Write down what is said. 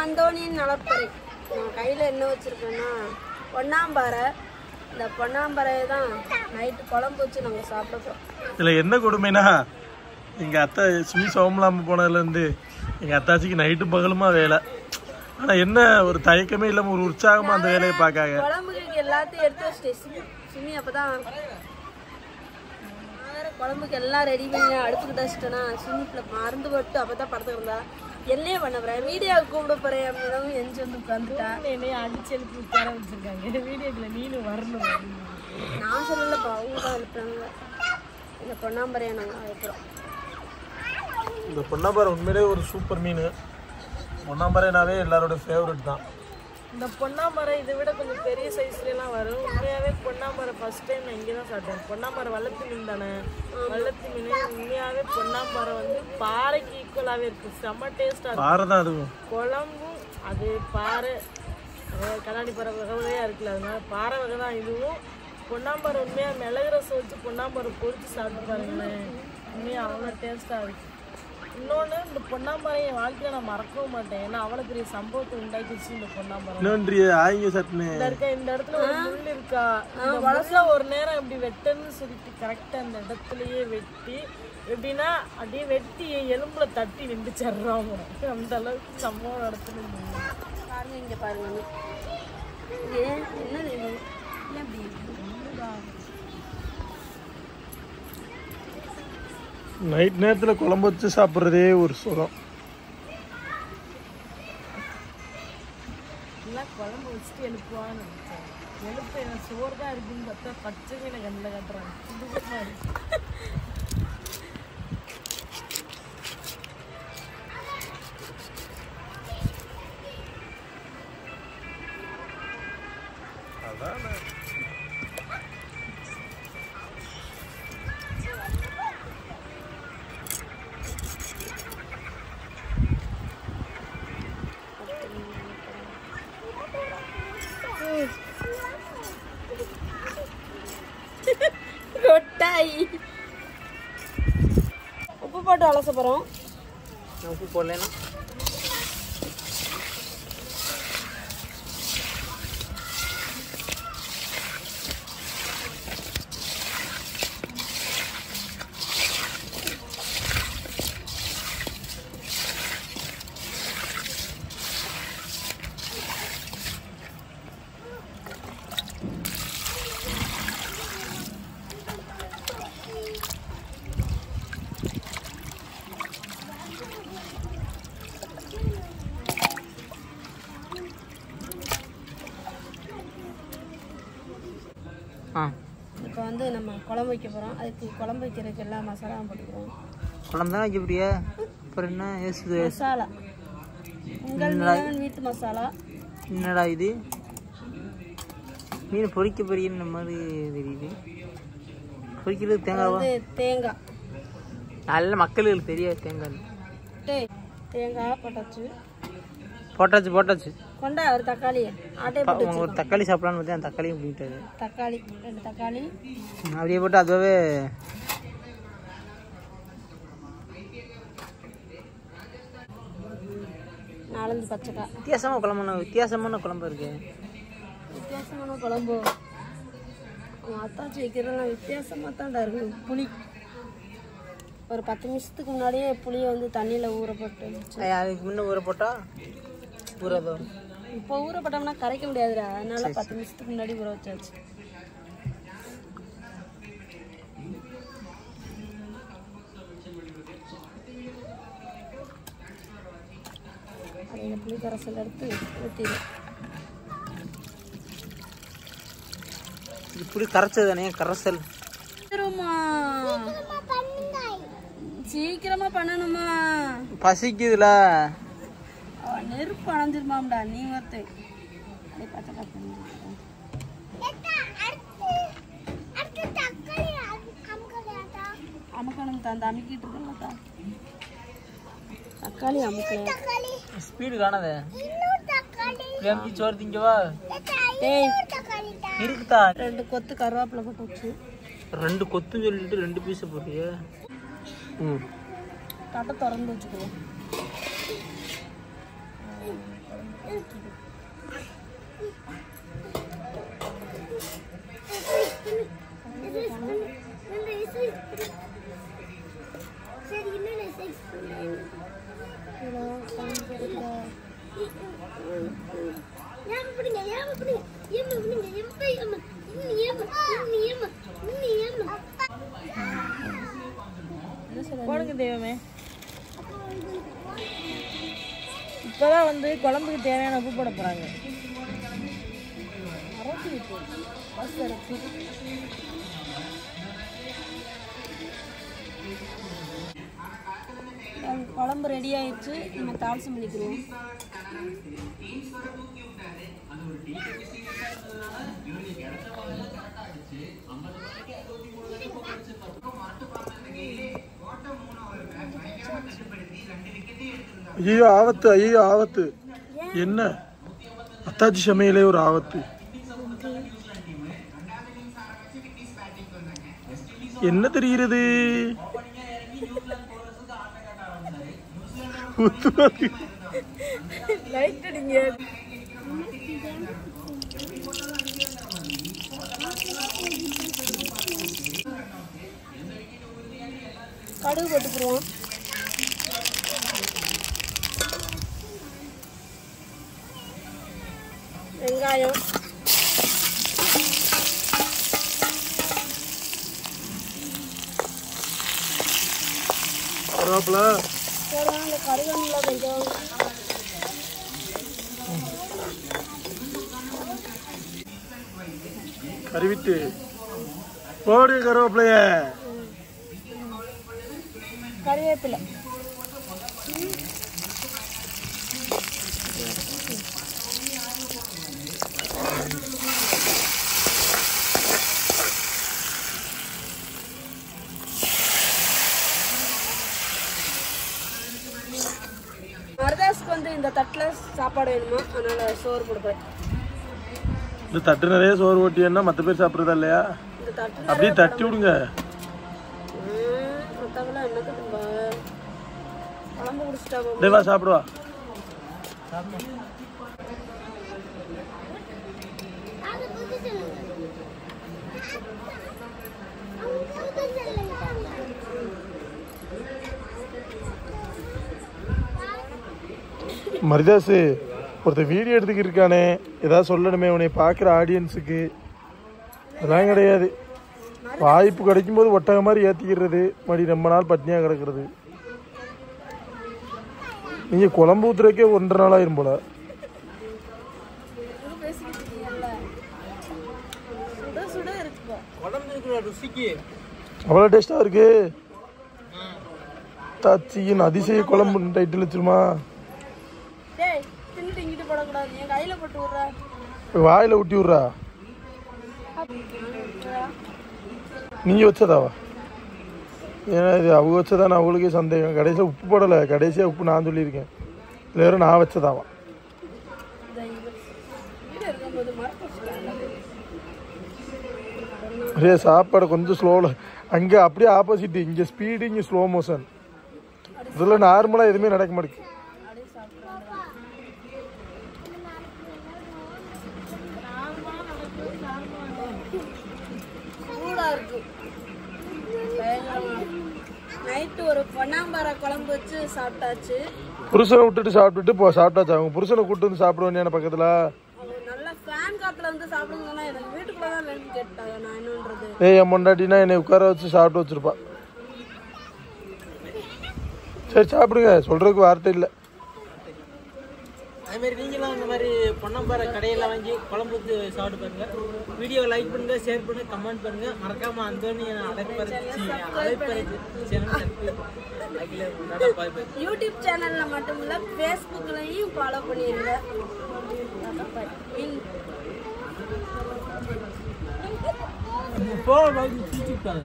அந்தோனியின் நலப்பறை. நான் கையில் என்ன வச்சுருக்கேன்னா பொன்னாம்பாறை. இந்த பொன்னாம்பாறையை தான் நைட்டு குழம்பு வச்சு நாங்கள் சாப்பிட்றோம். இதில் என்ன கொடுமைனா எங்கள் அத்தை சுமி சோமலாமல் போனதுலேருந்து எங்கள் அத்தாச்சிக்கு நைட்டு பகலுமா வேலை. ஆனால் என்ன ஒரு தயக்கமே இல்லாமல் ஒரு உற்சாகமாக அந்த வேலையை பார்க்காங்க. குழம்புக்கு எல்லாத்தையும் எடுத்து வச்சுட்டு சுமி அப்போ தான் குழம்புக்கு எல்லாம் ரெடி பண்ணி அடுப்புக்கு தச்சிட்டேன்னா சுமிப்பில் மருந்து போட்டு அப்போ தான் படத்துக்கு இருந்தா எல்லையே பண்ண போகிறேன். வீடியோவுக்கு கூப்பிட போகிறேன் அப்படின்னு எஞ்சி வந்து உட்காந்துட்டா. என்னைய அடிச்சு எழுப்பி உட்கார வச்சிருக்காங்க. வீடியோக்குள்ள நீனும் வரணும். நான் சொல்லலப்பா, அவங்க தான் எழுப்புறாங்க. இந்த பொன்னாம்பரையை நாங்கள் அழைக்கிறோம். இந்த பொன்னாம்பாறை உண்மையிலே ஒரு சூப்பர் மீன். பொன்னாம்பாறைனாவே எல்லாரோட ஃபேவரட் தான். இந்த பொன்னாமரை இதை விட கொஞ்சம் பெரிய சைஸ்லாம் வரும். உண்மையாகவே பொன்னாமரை ஃபர்ஸ்ட் டைம் நான் இங்கே தான் சாப்பிட்டேன். பொன்னாமரை வள்ளத்து மீன் தானே, வள்ளத்து மீன். உண்மையாகவே பொன்னாமரை வந்து பாறைக்கு ஈக்குவலாகவே இருக்குது. செம்ம டேஸ்ட்டாக இருக்கும். பாறை தான் அதுவும். குழம்பும் அது பாறை கண்ணாடி பாறை வகையாக இருக்குல்ல, அதனால பாறை வகை தான் இதுவும். பொன்னாமரை உண்மையாக மிளகு ரசம் வச்சு பொன்னாமரை பொரிச்சு சாப்பிட்டு பாருங்களேன், உண்மையாக அவ்வளோ டேஸ்ட்டாக இருக்குது. இன்னொன்று, இந்த பொன்னாமரை என் வாழ்க்கையை நான் மறக்கவும் மாட்டேன். ஏன்னா அவ்வளோ பெரிய சம்பவத்தை உண்டாக்கிடுச்சு இந்த பொன்னாமரை. இந்த இடத்துல ஒரு முள் இருக்கா, இந்த முள்ள ஒரு நேரம் இப்படி வெட்டன்னு சொல்லிட்டு கரெக்டாக அந்த இடத்துலயே வெட்டி எப்படின்னா அப்படியே வெட்டி எலும்புல தட்டி நின்றுச்சிடுறாங்க. அந்த அளவுக்கு சம்பவம் நடத்துன்னு பாருங்க. இங்கே பாருங்க, என்னது இது? நைட் நேரத்தில் குழம்பு வச்சு சாப்பிட்றதே ஒரு சுகம். குழம்பு வச்சுட்டு எழுப்புவான்னு எழுப்பு என்ன சோறு தான் இருக்குன்னு பார்த்தா பச்சை மீனை கண்ணில் கட்டுறாங்க. புதுசமாக இருக்கு. உப்பு போட்டு அலச போகிறோம். உப்பு போடலன்னா இப்போ வந்து நம்ம குழம்பு வைக்க போகிறோம். அதுக்கு குழம்பு வைக்கிறதுக்கு எல்லா மசாலாவும் போட்டுக்கிறோம். குழம்பு தான் வைக்க முடியா? அப்புறம் என்ன மசாலா? உங்கள் வீட்டு மசாலா. என்னடா இது? மீன் பொரிக்க பொரிக்கிற மாதிரி தெரியுது. பொரிக்கிறது தேங்காவா? தேங்காய். நல்ல மக்களுக்கு தெரியாது தேங்காய். தேங்காய் போட்டாச்சு. போட்டாச்சு. கொண்டா ஒரு தக்காளி ஆட்டை போட்டு ஒரு தக்காளி சாப்பிடலான்னு பார்த்தேன், தக்காளியும் பிடிக்காது. தக்காளி 2 தக்காளி அப்படியே போட்டு அதுவே 4 பச்சைக்காய். வித்தியாசமான குழம்பு இருக்கு. வித்தியாசமான குழம்பு அத்தாச்சி வைக்கிறதெல்லாம் வித்தியாசமாக தான்டா இருக்கு. புளி ஒரு 10 நிமிஷத்துக்கு முன்னாடியே புளியை வந்து தண்ணியில் ஊற போட்டு. அதுக்கு முன்னே ஊற போட்டா ஊறாதோ? இப்போ ஊற போட்டோம்னா கரைக்க முடியாதுடா, அதனால 10 நிமிஷத்துக்கு முன்னாடி ஊற வச்சாச்சு. அந்த புளி கரைசல் எடுத்து ஊற்றிடு. புளி கரைச்சது தானே கரைசல். சீக்கிரமா பண்ணணுமா? பசிக்குதுல. நெருப்பு அணைஞ்சிருமாம்டா நீ ஒருத்த. அமுக்கணும் தான், அந்த அமுக்கிட்டு இருக்கா தக்காளி அமுக்கல. ஸ்பீடு காணாத. சோறு திங்கவா? இருக்குதா? 2 கொத்து கருவேப்பிலை போட்டு வச்சு. 2 கொத்து சொல்லிட்டு 2 பீஸ் போட்டியா? தட்டை திறந்து வச்சுக்குவோம். போடுங்க தெய்வமே. இப்பதான் வந்து குழம்புக்கு தேவையான உப்பு போட போறாங்க. குழம்பு ரெடி ஆயிடுச்சு. நம்ம தாளிசம் பண்ணிக்கிறோம். ஐயோ ஆபத்து, ஐயோ ஆபத்து. என்ன அத்தாச்சி சமையலே ஒரு ஆபத்து. என்ன தெரிகிறது? லைட் அடிங்க. கடுகு போட்டுக்குருவோம். வெங்காயம், கருவேப்பிலை போடுவோம். இந்த கருவேப்பிலை கொஞ்சம் கருவிட்டு போடு. கருவேப்பிலைய கருவேப்பிலை மருதாஸுக்கு வந்து இந்த தட்டில் சாப்பாடு வேணுமா, அதனால சோறு கொடுக்குறேன். இந்த தட்டு நிறைய சோறு ஓட்டியன்னா மற்ற பேர் சாப்பிட்றதா இல்லையா? இந்த தட்டு அப்படியே தட்டி விடுங்க. மற்றவங்களாம் என்னது குழம்பு குடிச்சிட்டாங்க. தேவா சாப்பிடுவா. மரிதாஸ் ஒருத்தர் வீடியோ எடுத்துக்கிட்டு இருக்கானே, ஏதாவது சொல்லணுமே உன்னை பார்க்குற ஆடியன்ஸுக்கு. அதெல்லாம் கிடையாது. வாய்ப்பு கிடைக்கும் போது ஒட்டக மாதிரி ஏற்றிக்கிறது, மறுபடி ரொம்ப நாள் பட்னியாக கிடக்கிறது. நீங்கள் குழம்பு ஊற்றுறக்கே 1.5 நாள் ஆயிரும் போல. அவ்வளோ டேஸ்டாக இருக்கு. தாச்சியின் அதிசய குழம்பு டைட்டில் வச்சிருமா? வாயில ஊட்டி விட்றா. நீங்க வச்சதாவா? ஏன்னா இது அவங்க வச்சதானே, அவங்களுக்கே சந்தேகம். கடைசியாக உப்பு போடலை, கடைசியாக உப்பு நான் சொல்லியிருக்கேன். இல்லை வேறு நான் வச்சதாவா? நிறைய சாப்பாடு கொஞ்சம் ஸ்லோவில். அங்கே அப்படியே ஆப்போசிட், இங்கே ஸ்பீடு, இங்கே ஸ்லோ மோஷன். இதில் நார்மலாக எதுவுமே நடக்க மாட்டேங்குது. நைட்டு ஒரு பொன்னாம்பர குழம்பு வச்சு சாப்பிட்டாச்சு. புருஷனை விட்டுட்டு சாப்பிட்டுட்டு சாப்பிட்டாச்சு. அவங்க புருஷனை கூப்பிட்டு வந்து சாப்பிடுவேன் பக்கத்துல. நல்ல ஃபேன் காத்துல வந்து சாப்பிடுங்கன்னா எனக்கு வீட்டுக்குள்ளதான் வேணும்னு கேட்டாங்க. நான் என்னன்றது, என் பொண்டாட்டினா என்னை உட்கார வச்சு சாப்பிட்டு வச்சிருப்பா. சரி சாப்பிடுங்க, சொல்றதுக்கு வார்த்தை இல்லை. அதுமாரி நீங்களும் இந்த மாதிரி பொன்னம்பாறை கடையில் வாங்கி குழம்பு ஊற்றி சாப்பிட்டு பாருங்க. வீடியோ லைக் பண்ணுங்க, ஷேர் பண்ணுங்க, கமெண்ட் பண்ணுங்க. மறக்காம அந்தோனி யூடியூப் சேனல்ல மட்டும் இல்ல, ஃபேஸ்புக்லயும் ஃபாலோ பண்ணிருங்க. போ